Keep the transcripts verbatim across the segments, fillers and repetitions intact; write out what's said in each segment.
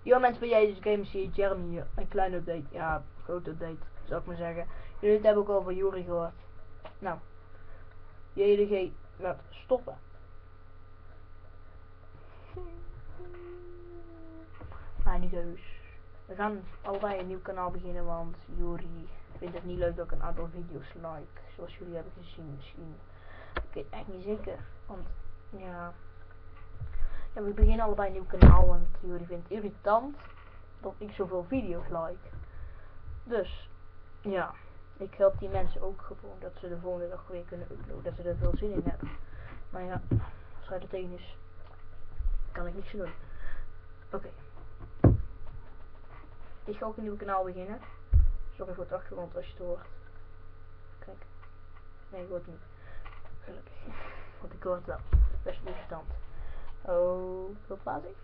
Ja mensen, bij jij dus Games hier, Jeremy hier. Een kleine update, ja, grote update, zou ik maar zeggen. Jullie het hebben ook al van Juri gehoord. Nou, J D G gaat stoppen. Maar niet heus. We gaan allebei een nieuw kanaal beginnen, want Juri vindt het niet leuk dat ik een aantal video's like. Zoals jullie hebben gezien misschien. Ik weet echt niet zeker, want ja... Ja, we beginnen allebei een nieuw kanaal, want Juri vindt het irritant dat ik zoveel video's like. Dus, ja, ik help die mensen ook gewoon dat ze de volgende dag weer kunnen uploaden, dat ze er veel zin in hebben. Maar ja, als hij er tegen is, kan ik niks doen. Oké. Okay. Ik ga ook een nieuw kanaal beginnen. Sorry voor het achtergrond als je het hoort. Kijk. Nee, ik hoor het niet. Gelukkig. Want ik hoor het wel. Best irritant. Oh, veel plaats ik?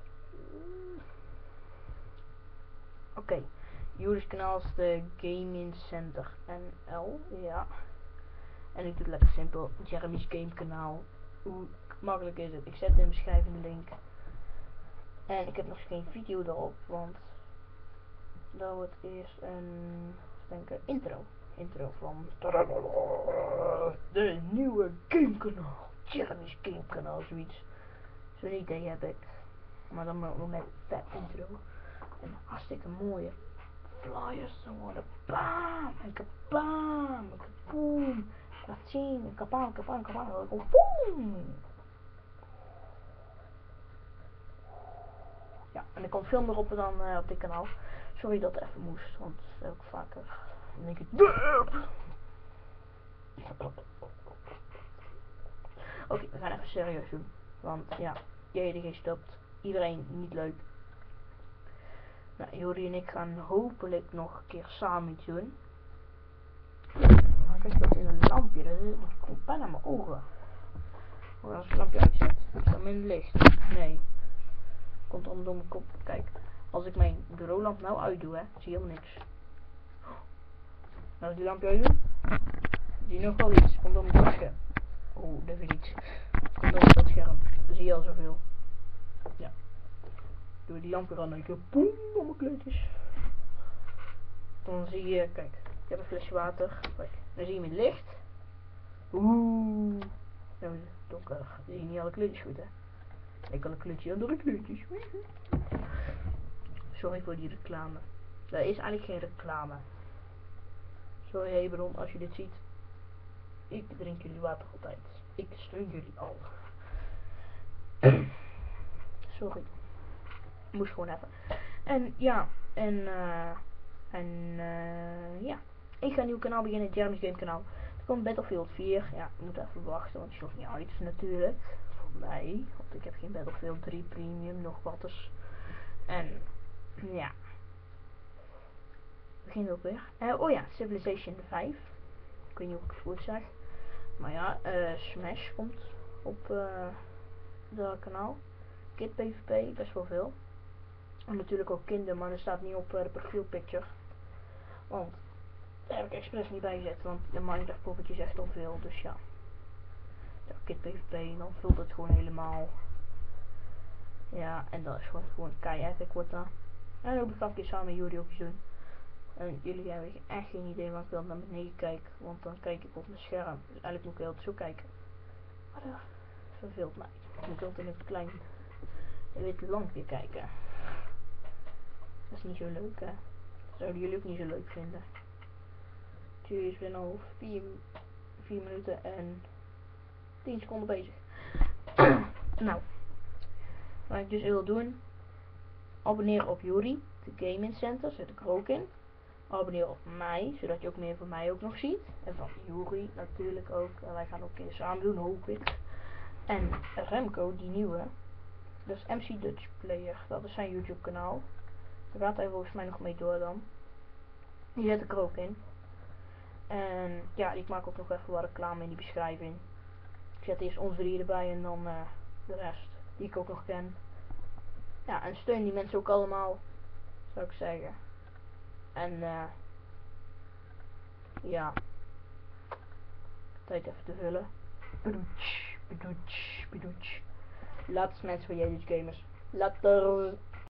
Oké. Okay. Juri's kanaal is de Gaming Center N L. Ja. En ik doe het lekker simpel. Jeremy's Game kanaal. Hoe makkelijk is het? Ik zet in de beschrijving de link. En ik heb nog geen video erop, want dat wordt eerst een denk ik, intro. Intro van de nieuwe Game kanaal. Jeremy's Game kanaal, zoiets. Zo'n idee heb ik. Maar dan nog met vet intro. En hartstikke mooie flyers te worden. Bam! En kabaam! En kaboom! Laat zien! En kabaam, kabaam, kabaam! En boom! Ja, en er komt veel meer op dan uh, op dit kanaal. Sorry dat het even moest, want dat heb ik vaker. Dan denk ik Oké, okay, we gaan even serieus doen. Want ja, J D G stopt. Iedereen niet leuk. Nou, Juri en ik gaan hopelijk nog een keer samen iets doen. Maar kijk, dat is een lampje. Dat, is, dat komt bijna aan mijn ogen. Oh, als het lampje uitzet, is dat minder licht? Nee. Komt allemaal door mijn kop. Kijk, als ik mijn bureaulamp nou uitdoe, hè, zie je helemaal niks. Nou, die lampje uitdoe, zie je nog wel iets. Komt door mijn beeldscherm. Oh, dat is iets. Komt door mijn beeldscherm. Dan zie je al zoveel. Ja. Doe die lamp weer aan en ik boem op mijn kleurtjes. Dan zie je, kijk, ik heb een flesje water. Kijk, dan zie je met licht. Oeh. Nou, donker. Dan zie je niet alle kleurtjes goed, hè. Ik kan een kleurtje, andere kleurtjes. Sorry voor die reclame. Dat is eigenlijk geen reclame. Sorry Hebron, als je dit ziet. Ik drink jullie water altijd. Ik steun jullie al. Sorry. Moest gewoon even. En ja, en uh, en uh, ja. Ik ga een nieuw kanaal beginnen, Jeremy's Game kanaal. Er komt Battlefield vier. Ja, ik moet even wachten, want het is nog niet uit natuurlijk. Voor mij. Want ik heb geen Battlefield drie Premium, nog wat dus. En ja. Begin ook weer. Uh, oh ja, Civilization vijf. Ik weet niet of ik het goed zeg. Maar ja, uh, Smash komt op uh, dat kanaal. Kid PvP, best wel veel. En natuurlijk ook Kingdom, maar dat staat niet op uh, de profielpicture. Want daar heb ik expres niet bij gezet, want de Minecraft poppetje is echt al veel, dus ja. Ja, Kid PvP, dan vult het gewoon helemaal. Ja, en dat is gewoon, gewoon kei epic wordt dat. En dan ga ik een keer samen met jullie ook iets doen. En jullie hebben echt geen idee, want ik wil naar beneden kijken, want dan kijk ik op mijn scherm. Dus eigenlijk moet ik wel zo kijken. Maar dat verveelt mij. Ik moet altijd in het klein witte lampje kijken. Dat is niet zo leuk, hè. Dat zouden jullie ook niet zo leuk vinden. Tjus, ik ben al vier, vier minuten en tien seconden bezig. Nou, wat ik dus wil doen, abonneer op Juri, de Gaming Center, zet ik er ook in. Abonneer op mij, zodat je ook meer van mij ook nog ziet. En van Juri natuurlijk ook. En wij gaan ook een keer samen doen, hoop ik. En Remco, die nieuwe, dat is M C Dutch Player, dat is zijn YouTube kanaal. Daar gaat hij volgens mij nog mee door dan. Die zet ik er ook in. En ja, ik maak ook nog even wat reclame in die beschrijving. Ik zet eerst ons drie erbij en dan uh, de rest die ik ook nog ken. Ja, en steun die mensen ook allemaal, zou ik zeggen. En uh, ja, tijd even te vullen. Bedoetsch, bedoetsch, bedoetsch. Laatste mensen van J D Gamers. Later.